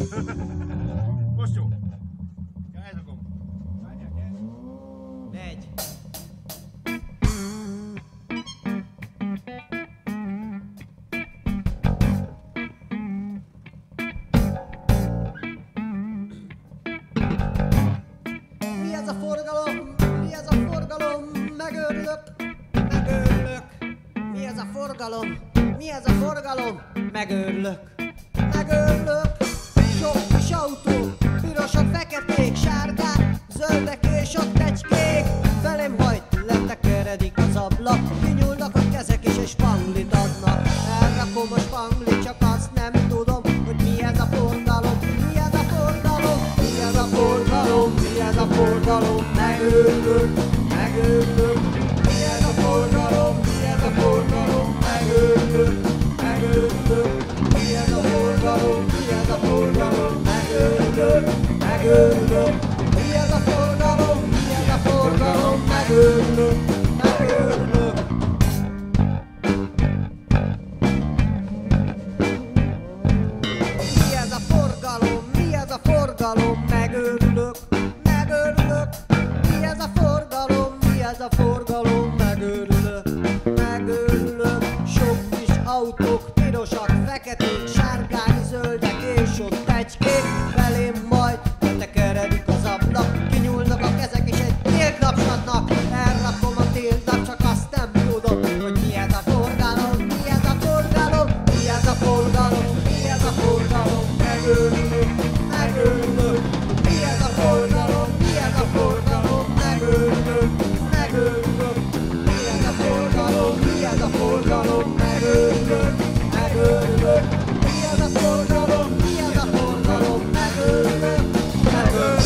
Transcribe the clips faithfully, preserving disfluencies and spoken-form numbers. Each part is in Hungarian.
Most jó. Ja, ez a gomb. Megy. Mi ez a forgalom? Mi ez a forgalom? Megőrülök, megőrülök. Mi ez a forgalom? Mi ez a forgalom? Megőrülök, megőrülök. Sok kis autó, pirosak, feketék, sárgák, zöldek és a tecskék. Velem hajt, letekeredik az ablak, kinyúlnak a kezek és egy spanglit adnak. Elrakom a spanglit, csak azt nem tudom, hogy mi ez a forgalom. Mi ez a forgalom? Mi ez a forgalom? Mi ez a forgalom? Megőrülök, megőrülök. Mi ez a forgalom? Mi ez a forgalom? Megőrülök, megőrülök. Mi ez a forgalom? Mi ez a forgalom? Megőrülök, megőrülök. Mi ez a forgalom? Mi ez a forgalom? Megőrülök, megőrülök. Mi ez a forgalom? Mi ez a forgalom? Megőrülök, megőrülök. Mi ez a forgalom? Mi ez a forgalom? Megőrülök, megőrülök. Sok kis autók, pirosak, feketék, sárgák, zöldek és ott tecskék. Velém majd letekeredik az ablak, kinyúlnak a kezek és egy tiltnapsatnak. Elrakom a tiltnap, csak azt nem tudom, hogy mi ez a forgalom. Mi ez a forgalom? Mi ez a forgalom? Mi ez a forgalom? Megőrülök, megőrülök. Mi ez a forgalom? Mi ez a forgalom? Megőrülök, megőrülök. Mi ez a forgalom? Mi ez a forgalom? Megőrülök, megőrülök. Mi ez a forgalom? Mi ez a forgalom? Megőrülök, megőrülök.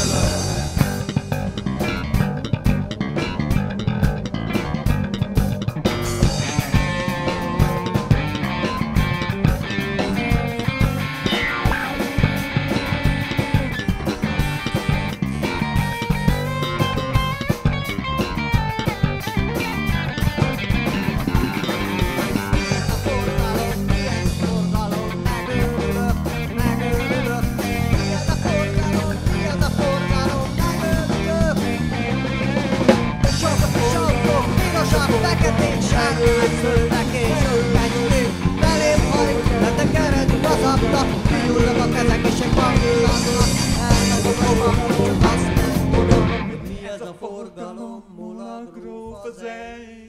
Feketék, sárgák, zöldek és tecskék. Velém hajt, letekeredik az ablak, kinyúlnak a kezek és egy spanglit adnak. Elrakom a csak azt nem tudom, hogy mi ez a forgalom. Molagróf az egy.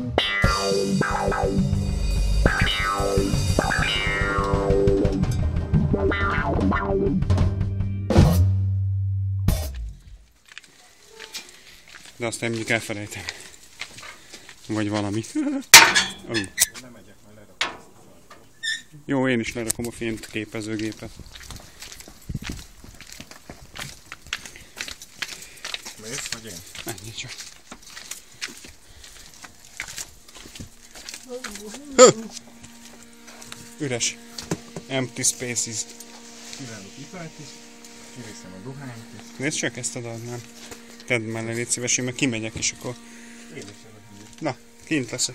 De azt nem mindig elfelejtem. Vagy valami. Jó, én is lerakom a fényképezőgépet. Mész, vagy én? Ennyi csak. Üres. Empty spaces. Kiválok italt is, kiviszem a dohányt is. Nézd csak, ezt adnám. Tedd mellé, légy szíves, én meg kimegyek és akkor... Én is jövök. Na, kint leszek.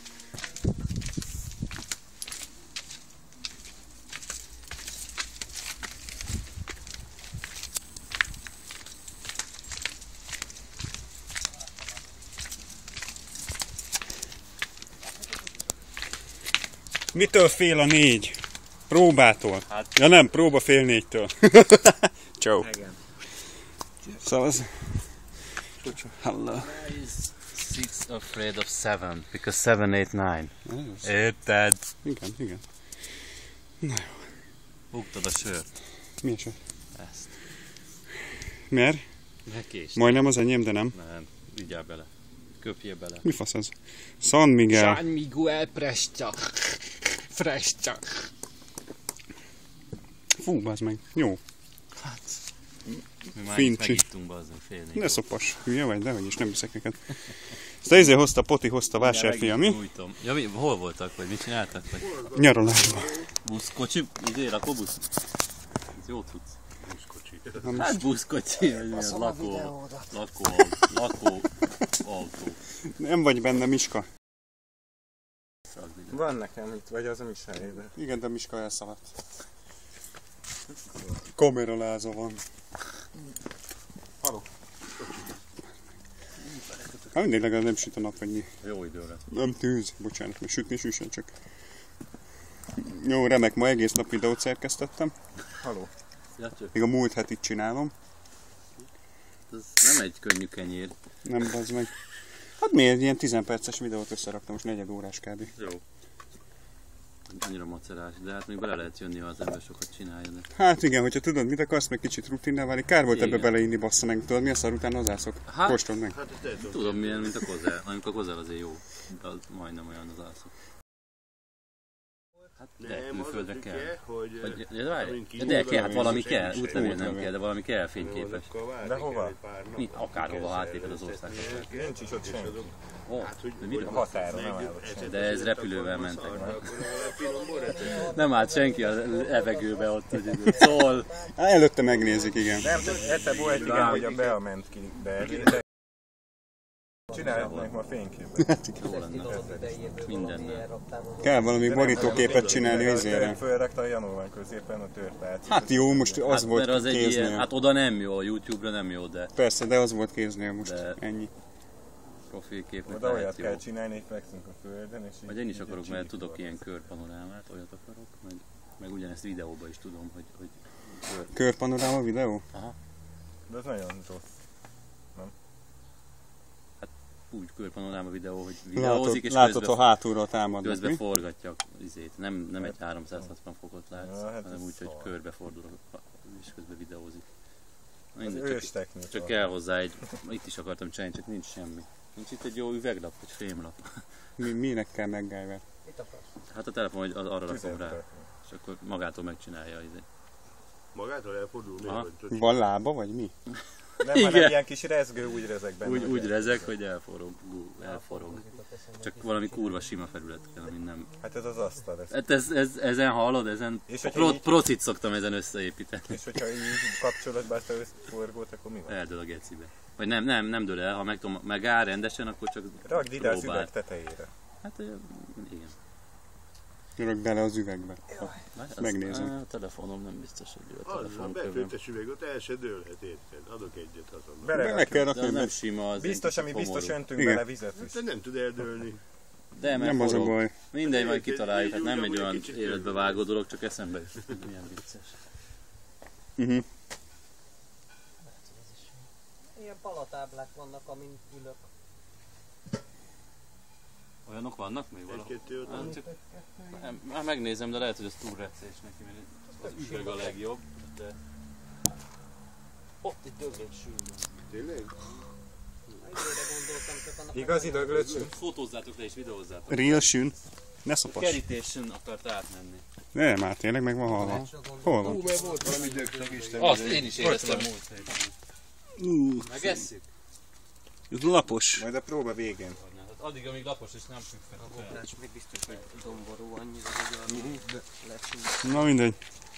Mitől fél a négy? Próbától. Hát. Ja nem, próba fél négytől. Ciao. Szóval az... Hello. Six afraid of seven, because seven, eight, nine. Érted? Igen, igen. Na jó. Bugtad a sört. Mi a sör? Ezt. Miért? Megkést. Majdnem az enyém, de nem. Nem, vigyál bele. Köpjél bele. Mi fasz ez? San Miguel. San Miguel Presta. Fresta. Fú, bazd meg. Jó. Hát. Mi már Fincsi. itt megittunk, bazzon, fél négy. Ne szopas. Hülye vagy, dehogy is, nem viszek neked. Ezt ezért hozta, Poti hozta vásárfia, mi? Nyújtom. Ja, mi, hol voltak, vagy mit csináltak? Vagy? Nyaralásban. Buszkocsi? Izé, lakóbusz? Ez jó tudsz. Buszkocsi. Hát buszkocsi, vagy mi az lakó, lakó, lakó, autó. Nem vagy benne, Miska. Van nekem itt, vagy az a Misályébe. Igen, de Miska elszaladt. Kameraláza van. Haló. Hát mindig legalább nem süt a nap, vagy mi. Jó időre. Nem tűz, bocsánat, mert sütni süssen csak. Jó, remek, ma egész nap videót szerkesztettem. Haló. Játszok. Még a múlt hetit csinálom. Ez nem egy könnyű kenyér. Nem bazd meg. Hát miért ilyen tíz perces videót összeraktam, most negyed órás kb. Jó. Annyira macerás, de hát még bele lehet jönni, ha az ember sokat csinálja. De... Hát igen, hogyha tudod mit akarsz, meg kicsit rutinná válik. Kár volt Igen. ebbe beleinni, bassza meg. Tudod mi a szar után hozzászok? Hát- Kóstold meg. Tudom milyen, mint a kozel. Amikor a kozel azért jó. De az majdnem olyan az ászok. Hát de külföldre kell. Hogy, Vagy, de, várj, de, de kell, hát valami kell. Útlevél nem kell, de valami kell fényképes. De hova? Mi, akárhova átléped az országba. Nincs is ott senki. Ó, de miről? A határon nem állott senki. De ez repülővel mentek. Nem állt senki az levegőbe ott, hogy szól. Á, előtte megnézik, igen. Nem, egyszer volt igen, hogy a Bea ment ki, de de csinálhatnánk ma fényképet. Jó lenne. Mindennel. Kell valami borítóképet csinálni izére. Fölrakta a Janóván középen a tört. Hát jó, most az Hát, volt mert az egy kéznél. ilyen, hát oda nem jó, a YouTube-ra nem jó, de Persze, de az volt kéznél most. De- Ennyi. profilképnek Oda olyat lehet kell jó. csinálni, hogy fekszünk a földön, és így- Vagy én is így akarok, egy mert csigit tudok van. ilyen körpanorámát, olyat akarok, meg, meg ugyanezt videóba is tudom, hogy, hogy kör, Körpanoráma videó? De az nagyon rossz. úgy körpanoráma videó, hogy Látod, videózik, és látod közben, ha hátulról támadnak, közben mi? forgatja a izét. Nem, nem egy háromszázhatvan fokot látsz, Ja, hát hanem ez úgy, hogy szar. körbefordul és közben videózik. Na, Az mindegy, ős csak, technika. csak kell hozzá egy, itt is akartam csinálni, csak nincs semmi. Nincs itt egy jó üveglap, vagy fémlap. Mi, minek kell MacGyver? Hát a telefon, hogy az- arra rakom Tüzet rá, rakni. és akkor magától megcsinálja. Izé. Magától elfordul még, Aha. vagy Van lába, vagy mi? Nem, Igen. hanem ilyen kis rezgő, úgy rezeg benne. Úgy, hogy úgy el- rezeg, hogy elforog, elforog. Csak valami kurva sima felület kell, amin nem... Hát ez az asztal. Ez. Hát ez, ez, ezen hallod, ezen És hogyha pro, így- procit szoktam ezen összeépíteni. És hogyha így kapcsolod be ezt a összforgót, akkor mi van? Eldől a gecibe. Vagy nem, nem, nem dől el, ha meg tudom, megáll rendesen, akkor csak Rakd ide az próbál. üveg tetejére. Hát ö, igen. Rakd bele az üvegbe. Várj, az- Megnézem. á, A telefonom nem biztos, hogy jó a Az, ha telefonkövem. befőttes üveg, ott el se dőlhet, érted? Adok egyet azonnal. Bele Belerakjuk. kell De az rakni, nem mert sima, az Biztos, egy ami kicsit biztos komorú. öntünk Igen. bele vizet is. Te nem tud eldőlni. De mert nem az a forog. baj. Mindegy, majd Érted, kitaláljuk, így hát nem úgy, egy amúgy olyan egy kicsit életbe körül. vágó dolog, csak eszembe jut. Milyen vicces. Uh-huh. Ilyen palatáblák vannak, amin ülök. Olyanok vannak még valahol? Egy-kettő ott Hát, van. csak, nem, már megnézem, de lehet, hogy ez túl recés neki, mert az üveg a legjobb, de... Ott itt döglött sűrűn. Tényleg? Időre gondoltam, csak annak Igazi döglött. Fotózzátok le és videózzátok. Real sűn. Ne szopass. Kerítésen akart átmenni. Nem, már tényleg meg van halva. Hol van? Hú, mert volt valami dögtök Isten. Azt én is éreztem múlt héten. Uh, Megesszük? ez lapos. Majd a próba végén. Hát addig, amíg lapos és nem függ fel. és még biztos, hogy domború annyira, hogy olyan lecsúsz. Na mindegy.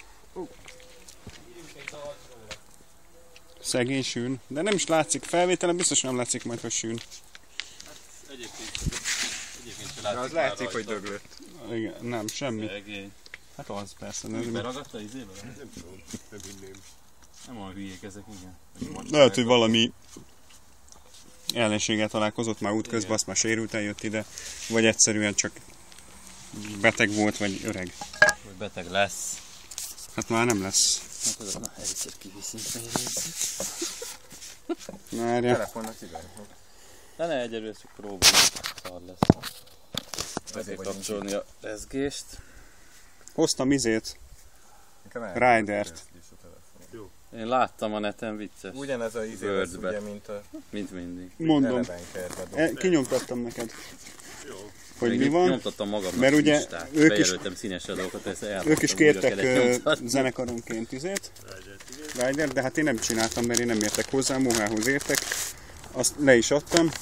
Szegény sűn. De nem is látszik. Felvételen biztos nem látszik majd, hogy sűn. Egyébként, egyébként se De az látszik látszik, már hogy rajta. döglött. Igen, nem, semmi. Szegény. Hát az persze. Nem, Beragadta izébe? Nem tudom, nem hinném. Nem olyan hülyék ezek, igen. lehet, hogy valami ellenséggel találkozott már útközben, Igen. azt már sérült, eljött ide. Vagy egyszerűen csak beteg volt, vagy öreg. Hogy beteg lesz. Hát már nem lesz. Hát az, na, egyszer kiviszünk, megnézzük. Várja. Telefonnak ide. De ne egyelőre csak próbáljuk. Szar lesz. Be kell Azért vagy kapcsolni a rezgést. Hoztam izét. Nekem el- Ridert. Én láttam a neten, vicces. Ugyanez a izé lesz, Wordbe. ugye, mint a Mint mindig. Mondom. elevenkerbe. E, kinyomtattam neked. Hogy Még mi itt van? Nyomtattam magamnak Mert ugye listát. ők is- Bejelöltem színes adókat, ezt Ők is elmondtam, újra kértek kellett ö, nyomtatni. zenekaronként izét. Rider, de hát én nem csináltam, mert én nem értek hozzá, Mohához értek. Azt le is adtam.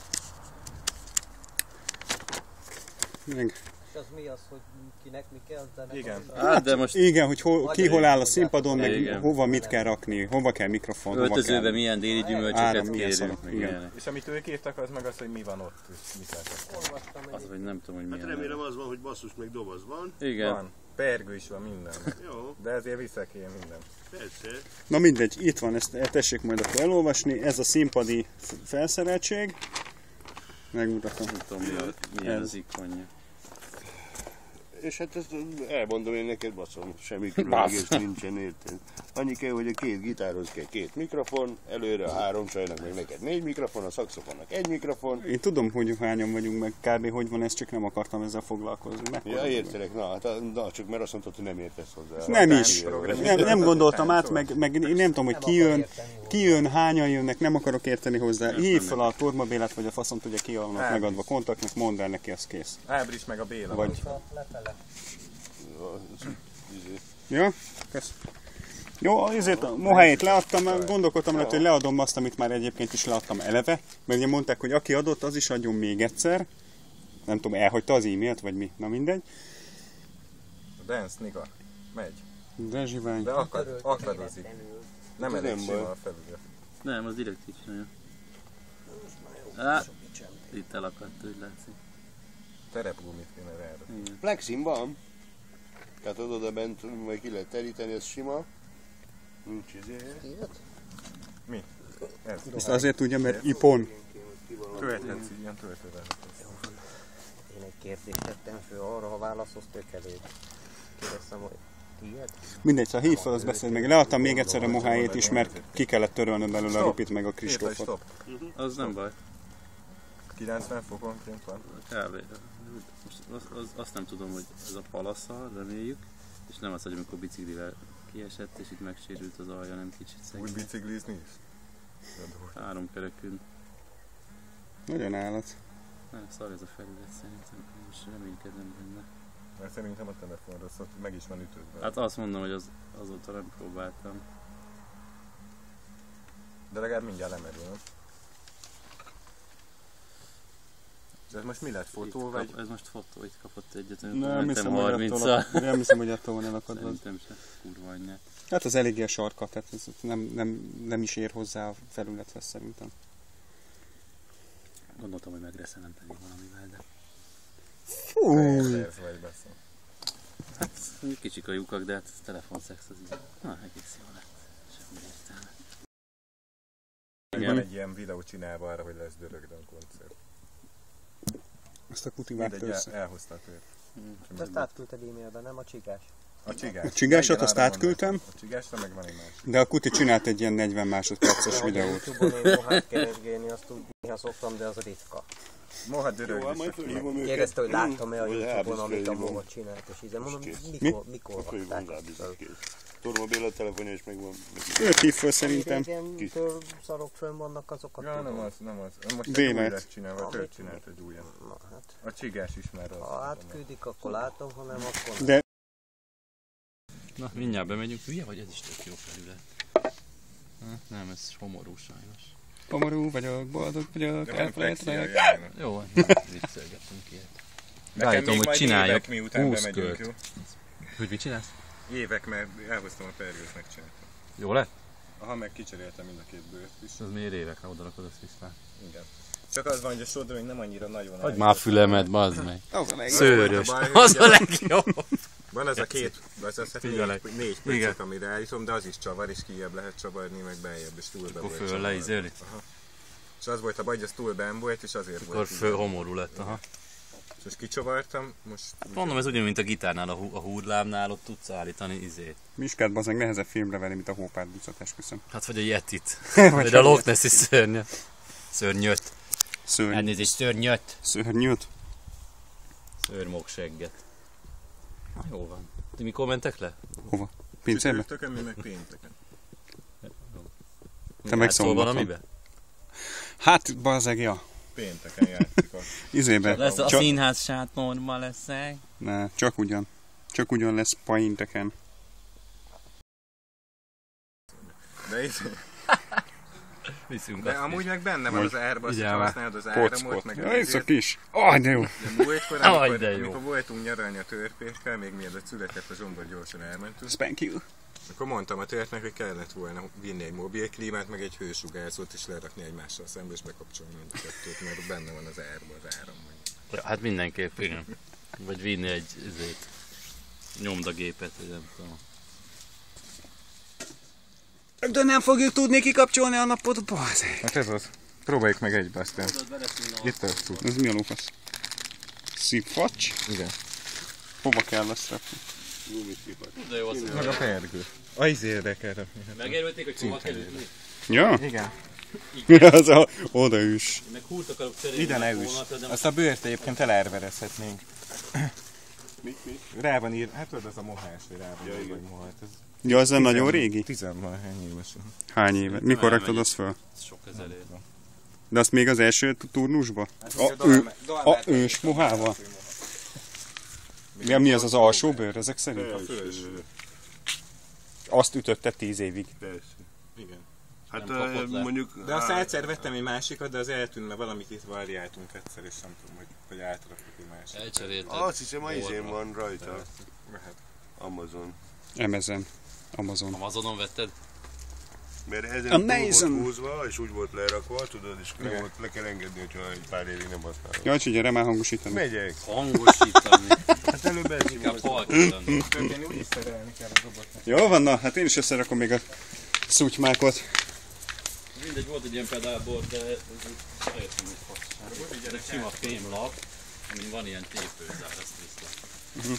Meg. És az mi az, hogy kinek mi kell? De Igen. Hát de most Igen, hogy hol, ki hol áll a színpadon, meg Igen. hova mit kell rakni, hova kell mikrofon, hova öltözőben kell. milyen déli Áram, gyümölcsöket milyen kérünk. szarok, meg igen. ilyenek. És amit ők írtak, az meg az, hogy mi van ott, és mit lehet. olvastam Az, egy hogy nem tudom, hogy Hát milyen. remélem az van, hogy basszus meg doboz van. Igen. Van. Pergő is van minden. Jó, De ezért viszek én minden. persze. Na mindegy, itt van, ezt tessék majd akkor elolvasni. Ez a színpadi f- felszereltség. Megmutatom. Nem tudom, mi a, milyen Ez. az ikonja. És hát ezt elmondom én neked, baszom, semmi különleges nincsen, érted? Annyi kell, hogy a két gitárhoz kell két mikrofon, előre a három csajnak meg neked négy mikrofon, a szaxofonnak egy mikrofon. Én tudom, hogy hányan vagyunk, meg kb. Hogy van ez, csak nem akartam ezzel foglalkozni. Mekkora Ja, vagy? értelek, na, hát, na, csak mert azt mondtad, hogy nem értesz hozzá. Nem Hát, is. jó. Nem, nem gondoltam át, meg, meg én nem tudom, hogy ki jön, ki jön, hányan jönnek, nem akarok érteni hozzá. Hív fel a Torma Bélát, vagy a faszom tudja, ki vannak megadva kontaktnak, mondd el neki, az kész. Ábris meg a Béla. Vagy. Izé. Ja? Kösz. Jó, ezért a Moháét leadtam, gondolkodtam rajta, hogy leadom azt, amit már egyébként is leadtam eleve, mert ugye mondták, hogy aki adott, az is adjon még egyszer. Nem tudom, elhagyta az e-mailt, vagy mi, na mindegy. A Dance Niga. Megy. De zsivány. De akad, akadozik. Nem Ez elég nem sima baj. a felület. Nem, az direkt így csinálja. Á, itt elakadt, úgy látszik. Terepgumit kéne rára. Igen. Flexin van. Tehát oda bent, majd ki lehet teríteni, ez sima. Nincs izé. Mi? Ez. Ezt azért tudja, mert ipon. Tölthetsz, ilyen töltővel. Én egy kérdést tettem föl arra, ha válaszolsz, tök elég. Kérdeztem, hogy tiéd? Mindegy, szóval hívd fel, azt beszéld meg. Leadtam még egyszer a Moháét is, mert ki kellett törölnöm belőle a Rupit meg a Kristófot. Kristófot. Stop. Az nem baj. kilencven fokonként van. Kb. Most az, az, azt nem tudom, hogy ez a palasza, reméljük. És nem az, hogy amikor biciklivel kiesett, és itt megsérült az alja, nem kicsit Úgy szegény. biciklizni is? Három kerekűn. Nagyon állat. Nem, szar ez a felület szerintem. Most reménykedem benne. Mert szerintem a telefonra szóval meg is van ütődve. Hát azt mondom, hogy az, azóta nem próbáltam. De legalább mindjárt lemerül, nem? És ez most mi lett? Fotó Itt vagy? Kap, ez most fotó, itt kapott egyet, Nem mentem hiszem, hogy attól, harminccal. nem hiszem, hogy attól van elakadva. Szerintem se, kurva anyját. Hát az eléggé a sarka, tehát ez nem, nem, nem is ér hozzá a felülethez szerintem. Gondoltam, hogy megreszelem pedig valamivel, de... Fúj! Ez vagy beszél. Hát, mondjuk kicsik a lyukak, de hát telefonszex az így... Na, egész jó lett. Semmi értelme. Van Igen. egy ilyen videó csinálva arra, hogy lesz Dörögdön koncert. Azt a kuti vágta Mindegy, össze. el, elhozta a tőt. Te azt átküldted e-mailbe, nem a csigás? A csigás. A csigásat Igen, azt arra átküldtem. gondoltam. A csigásra meg van egy másik. De a kuti csinált egy ilyen negyven másodperces Hogy a videót. YouTube-on én mohát keresgélni, azt úgy néha szoktam, de az ritka. Moha Jó, Dörög hát is. majd fölhívom őket. Kérdezte, hogy láttam-e a Vagy YouTube-on, Ábris amit a fölhívom. moha csinált, és így mondom, Kész. mikor, mikor Fölhívom rakták Ábris, azt? kész. Torma Béla telefonja is megvan. Őt hív föl szerintem. Régen től szarok fönn vannak, azokat Ja, nem tudom. az, nem az. Most egy Bélet. új lett csinálva, Amit- tőt csinált egy újat. Na, hát, A csigás is már az. ha átküldik, akkor látom, ha nem, akkor nem. De Na, mindjárt bemegyünk. Hülye vagy? Ez is tök jó felület. Ha, nem, ez homorú sajnos. Pomorú vagyok, boldog vagyok, De van flexi elfelejtlek. aljának. Jó, nem viccelgetünk ilyet. Nekem Beállítom, még hogy majd csináljak évek miután húsz bemegyünk, kört. jó? Hogy mit csinálsz? Évek, mert elhoztam a pergőt, megcsináltam. Jó lett? Aha, meg kicseréltem mind a két bőrt is. Ez miért évekre oda rakod azt vissza? Igen. Csak az van, hogy a sodróink nem annyira nagyon Hagyd már a fülemet, bazd meg. Az a legjobb. Szőrös. Az a baj, Az hogy a legjobb. Van ez a két, az az Figyelek. négy, négy Igen. pöccök, amire állítom, de az is csavar, és kijebb lehet csavarni, meg beljebb, és túl be Akkor volt föl csavarva. leizéli? Aha. És az volt a baj, hogy az túl benn volt, és azért Akkor volt. föl homorú lett, aha. És most kicsavartam, most... Hát mondom, ez ugyanúgy, mint a gitárnál, a, hú, a húrlábnál, ott tudsz állítani izét. Miskát bazeg nehezebb filmre venni, mint a hópárducat, esküszöm. Hát vagy a Yetit. Vagy Vagy a a Loch Nessi szörnyet. Szörnyöt. Szörny. Elnézést, szörnyöt. Szörnyűt. Szörmóksegget. Na jó van. Ti mikor mentek le? Hova? Pincébe? Csütörtökön, mi meg pénteken. meg Játszol szombaton. valamibe? Hát bazeg, ja. Pénteken játszik a... Izébe. Lesz a Csak- színház sátorban leszek. Ne, csak ugyan. Csak ugyan lesz painteken. De, itt, Viszünk de azt amúgy is. meg benne van Most az árban, azt vigyál már. használod az áramot, Kockot. meg Ja, ez a azért. kis. Ah, de jó. De múltkor, Aj, amikor, de jó. amikor voltunk nyaralni a törpékkel, még mielőtt született a Zsombor, gyorsan elmentünk, Spank you. akkor mondtam a törpnek, hogy kellett volna vinni egy mobilklímát, meg egy hősugárzót, és lerakni egymással szembe, és bekapcsolni mind a kettőt, mert benne van az árban az áram. Ja, hát mindenképp, igen. Vagy vinni egy izét. nyomdagépet, vagy nem tudom. De nem fogjuk tudni kikapcsolni a napot, bazeg. Hát ez az. Próbáljuk meg egybe aztán. Itt a szó. Ez mi a lófasz? Szívfacs? Igen. Hova kell ezt rakni? De jó, azt Meg a pergő. A izé érdekel. megérülték, hogy hova kell ütni. Ja? Igen. Az a oda üs. Meg húrt akarok cserélni. Ide ne a üss. vonat, de Azt a bőrt egyébként elárverezhetnénk. Mit, mit? Rá van ír, hát tudod, az a mohás, hogy rá van írva, hogy mohát. Ez Ja, az nagyon régi? tizenvalahány éves. Hány éve? Mikor raktad azt fel? sok ezer év. De azt még az első turnusba? Hát, A, ő, a ős mohával? Mi, mi az az alsó bőr ezek szerint? A felső. Azt ütötte tíz évig. Persze. Igen. Hát Nem kapott le. mondjuk... De azt egyszer vettem egy másikat, de az eltűnt, mert valamit itt variáltunk egyszer, és nem tudom, hogy, hogy átrakjuk egy másikat. Elcserélted. Azt hiszem, a izén van rajta. Mehet. Amazon. Amazon. Amazon. Amazonon vetted? Mert ezen túl Amazon. volt húzva, és úgy volt lerakva, tudod, és nem volt, le kell engedni, hogyha egy pár évig nem használod. Jaj, hogy gyere már hangosítani. Megyek. Hangosítani. Hát előbb Inkább elsimoltam. halkítani. Én úgyis szerelni kell a robotnak. Jó van, na, hát én is összerakom még a szutymákot. Mindegy, volt egy ilyen pedálbord, de ez teljesen egy fasság. Ez egy sima fémlap, amin van ilyen tépőzár, ezt viszlek. Uh-huh.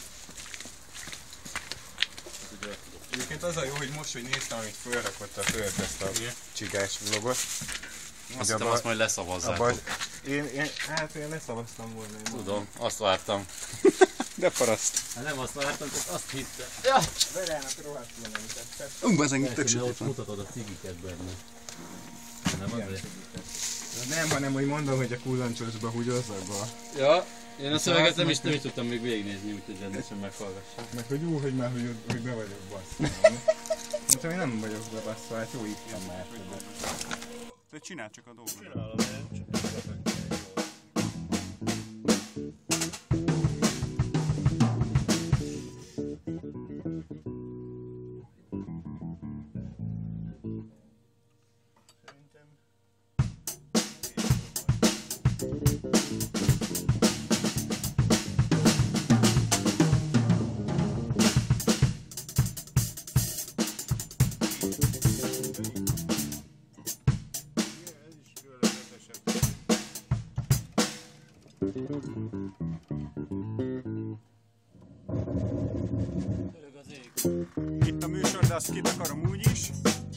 Egyébként az a jó, hogy most, hogy néztem, amit fölrakott a Föld ezt a csigás vlogot. Azt hittem, azt majd leszavazzátok. Abban, én, én, hát én leszavaztam volna. Én Tudom, azt vártam. De paraszt. Hát nem azt vártam, csak azt hittem. Verának rohadtul nem tetszett. Ú, bazen, tök Persze, sötét ott van. mutatod a cigiket benne. Nem azért? Nem, hanem hogy mondom, hogy a kullancsosba húgyozzak be. Ja, én a szöveget nem is, nem is tudtam még végignézni, úgyhogy rendesen meghallgassam. Meg hogy ú, hogy már, hogy, hogy be vagyok basszva. Mondtam, hogy nem vagyok be basszva, hát jó ittam már. Te csinál csak a dolgot. Csinálom én, csak Itt a műsor, de azt kitakarom úgy is.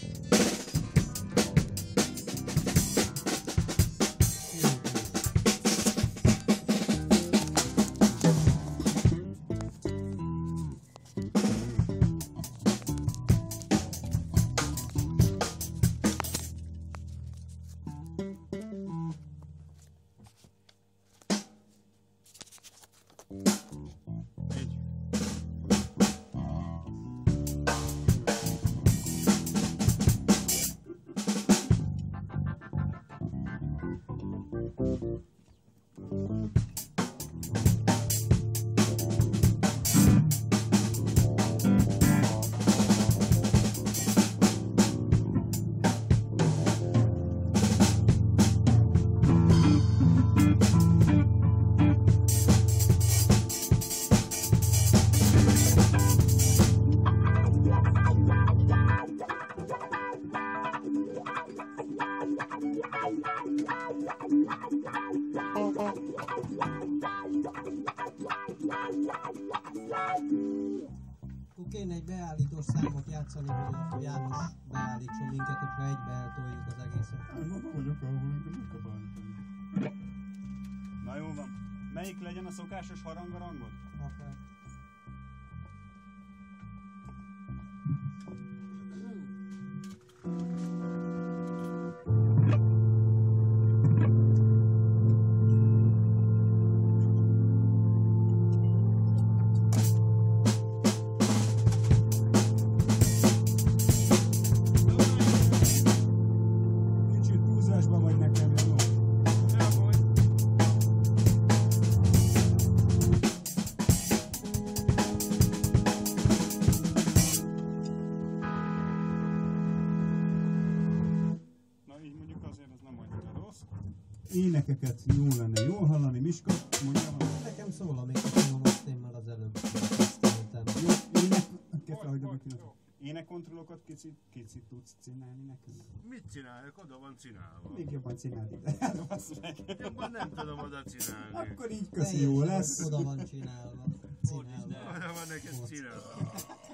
Akkor kéne egy beállítós számot játszani, hogy a János beállítson minket, hogyha egybe eltoljuk az egészet. Na jó van. Melyik legyen a szokásos harangarangod? Akár. Kicsit húzásban vagy nekem, jó? Na így mondjuk azért ez nem annyira rossz. Énekeket jól lenne jól hallani, Miska, mondja van. Nekem szól, amikor tudom, azt én már az előbb kezdtem. Jó, Elhagyom a kinatot. Énekontrollokat kicsit, kicsit tudsz csinálni nekünk? Mit csináljuk? Oda van csinálva. Még jobban csinálni. Hát bassz meg. Jobban nem tudom oda csinálni. Akkor így köszi, jó lesz. Oda van csinálva. Csinálva. Oda van neked csinálva.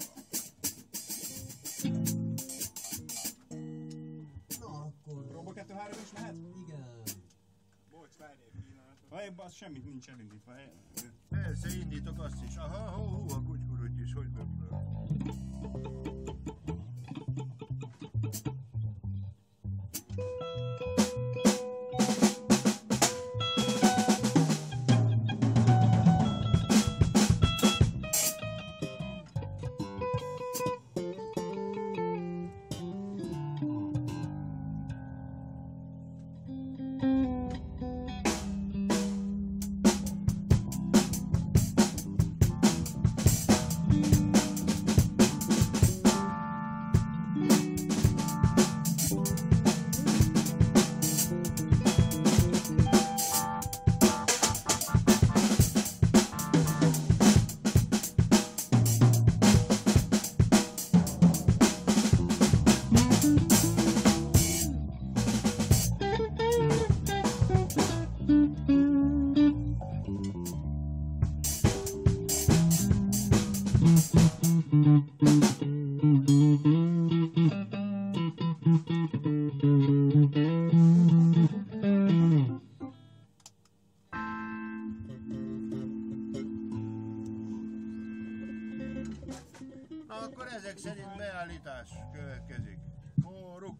Na akkor. Próba kettő három is mehet? Igen. Bocs, várj egy pillanatot. Ha ebben az semmit nincs elindítva. Persze, indítok azt is. Aha, hó, hó, a kutykuruty is, hogy bömböl. Na akkor ezek szerint beállítás következik. Kóruk!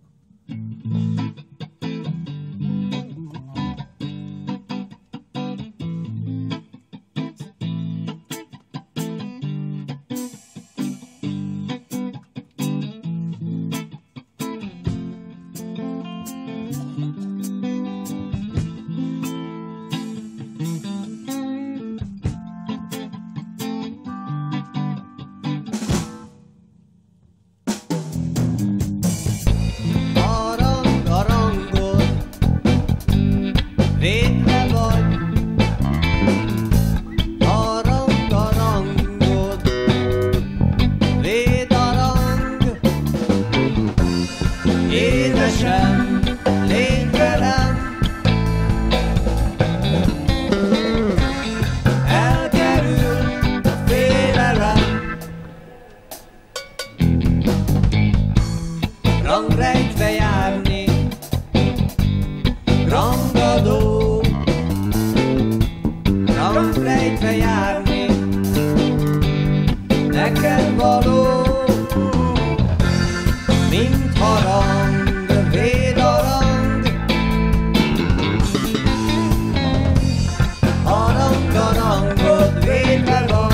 Rangrejtve járni, rangadó, rangrejtve járni, neked való, mint harang, védarang, harang-harangod védve vagy.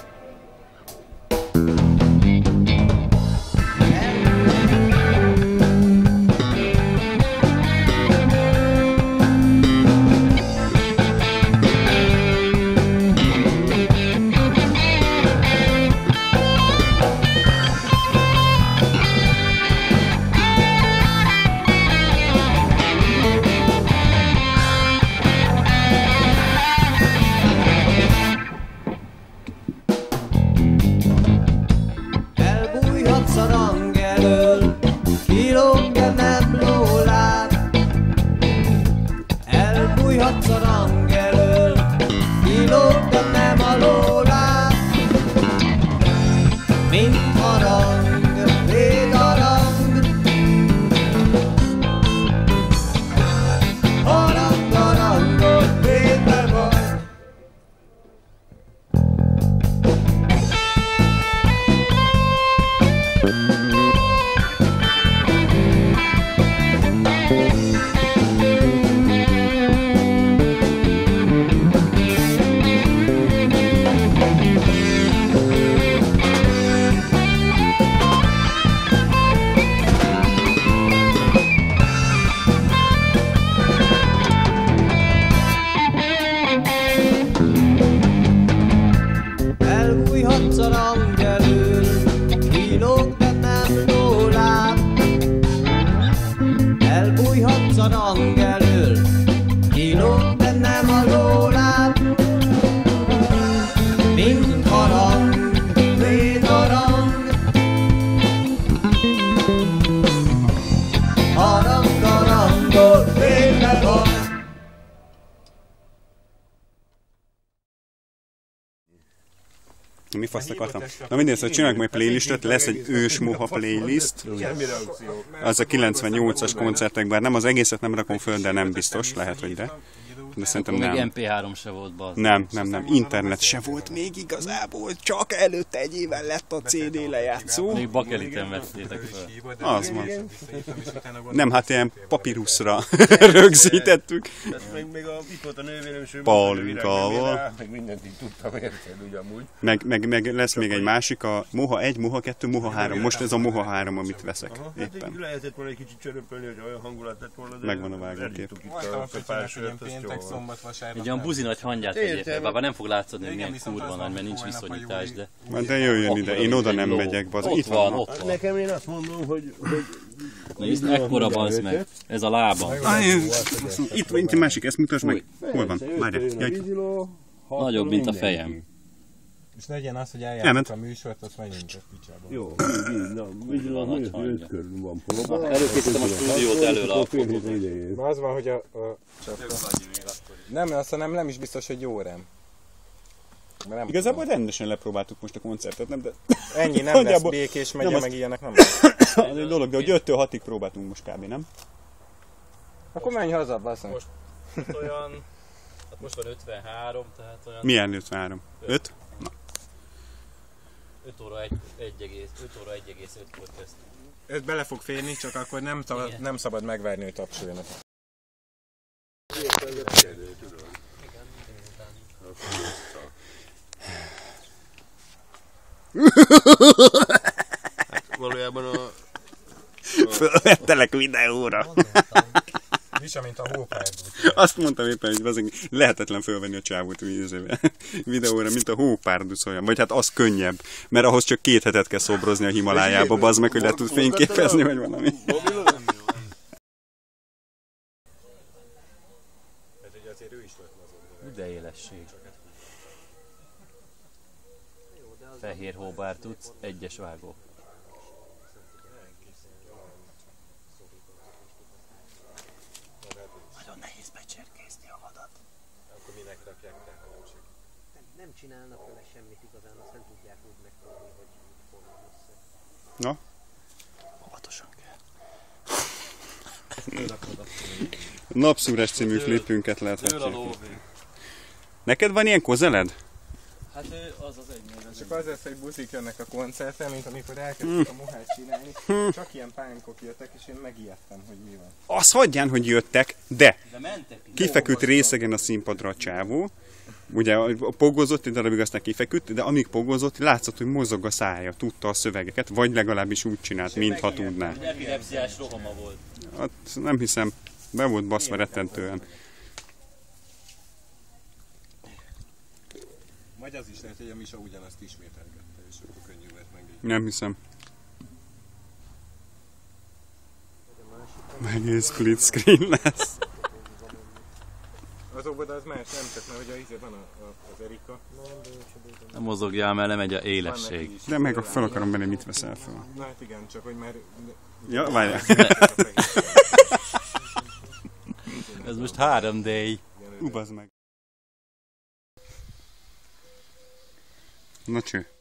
Elbújhatsz a rang elől, kilóg, de nem lóláb. Elbújhatsz a rang elől, kilóg, de nem a lóláb. Mint harang, védarang, harang-harangot védve vagy. Elbújhatsz a rang elől, kilóg, de nem lóláb. Elbújhatsz a rang elől, kilóg, de nem a lóláb. Mint harang, védarang, Mi faszt akartam? Na mindegy, szóval csináljuk majd playlistet, lesz egy ős moha playlist. Semmi reakció. Az a kilencvennyolcas koncertek, bár nem az egészet nem rakom föl, de nem biztos, lehet, hogy de. De szerintem Még nem. em pé három se volt, bazd. Nem, nem, nem. Internet se volt még igazából, csak előtte egy évvel lett a cé dé lejátszó. Még bakeliten vettétek fel. Az van. Nem, hát ilyen papíruszra rögzítettük. Tehát még, még a, itt volt a nővérem, és ő Palinkával. meg mindent így tudtam érteni, ugye amúgy. Meg, meg, meg lesz még egy másik, a Moha egy, Moha kettő, Moha három. Most ez a Moha három, amit veszek Aha, hát éppen. lehetett volna egy kicsit csöröpölni, hogy olyan hangulat lett volna, de Megvan a vágókép. elittuk itt Voltam a a pár pár sört, azt péntek, jól. szombat, vasárnap. Egy olyan buzi nagy hangyát Értem. vegyél fel, bár nem fog látszani, hogy Igen, milyen viszont kurva az nagy, van, mert nincs hogy holnap a viszonyítás, jó- de... Már de jöjjön ide, én oda nem megyek, bazd. Ott Itt van, van. ott van. Nekem én azt mondom, hogy, hogy Nézd, ekkora bazd meg. Ez a lábam. Ah, itt van, itt egy másik, ezt mutasd meg. Hol van? Várjál. Jaj. Nagyobb, mint a fejem. És legyen az, hogy Elment. eljátszunk a műsort, azt menjünk a picsába. jó, így, na, vigiló, Van nagy nézd, hangja. öt körül van próba. Előkészítem a stúdiót elől a fotót. Az van, hogy a... a nem, azt nem, nem is biztos, hogy jó rem. Mert nem Igazából rendesen lepróbáltuk most a koncertet, nem? De ennyi, nem lesz Nagyjából- békés nem, megye, azt- meg ilyenek nem lesz. az egy dolog, de hogy öttől hatig próbáltunk most kb. Nem? Akkor menj haza, basszony. Most olyan... Hát most van ötvenhárom, tehát olyan... Milyen ötvenhárom? öt? öt óra egy egész ötkor kezdtünk. Öt bele fog férni, csak akkor nem szabad, Igen. nem szabad megvárni, hogy tapsoljanak. Valójában a... Fölvettelek videóra. Visa, mint a hópárd. Azt mondtam éppen, hogy azért lehetetlen fölvenni a csávót videóra, mint a hópárduc olyan. Vagy hát az könnyebb, mert ahhoz csak két hetet kell szobrozni a Himalájába, bazd meg, hogy le tud fényképezni, vagy valami. De élesség. Fehér hóbár tudsz, egyes vágó. Nagyon nehéz becserkészni a vadat. Akkor minek rakják rá, ha nem segít? Nem, nem csinálnak vele semmit igazán, azt nem tudják úgy megfogni, hogy hol van össze. Na? Óvatosan kell. Napszúrás című klipünket Tőle a láthatják. lóvé. Neked van ilyen kozeled? Hát ő az az egy néven. Csak az lesz, hogy buzik jönnek a koncerten, mint amikor elkezdtük a mohát csinálni. Csak ilyen pánkok jöttek, és én megijedtem, hogy mi van. Azt hagyján, hogy jöttek, de De mentek? kifeküdt részegen a színpadra a csávó. Ugye pogozott, egy darabig aztán kifeküdt, de amíg pogozott, látszott, hogy mozog a szája, tudta a szövegeket, vagy legalábbis úgy csinált, mintha tudná. Epilepsziás rohama volt. Hát nem hiszem, be volt baszva rettentően. Vagy az is lehet, hogy a Misa ugyanazt ismételgette, és akkor könnyű lett meg. Nem hiszem. Megint split screen lesz. Azokban az más, nem csak, mert hogy a izé van a, a, az Erika. Nem mozogjál, mert lemegy a Van neki élesség. is. De meg a fel akarom venni, mit veszel fel. Na hát igen, csak hogy már... Ja, várjál. Ez most három dé. Ubazd meg. Na cső.